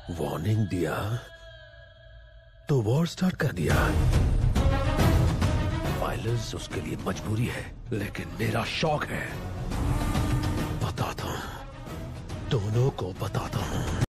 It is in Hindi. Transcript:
वार्निंग दिया तो वॉर स्टार्ट कर दिया। वायलेंस उसके लिए मजबूरी है, लेकिन मेरा शौक है। बताता हूं, दोनों को बताता हूं।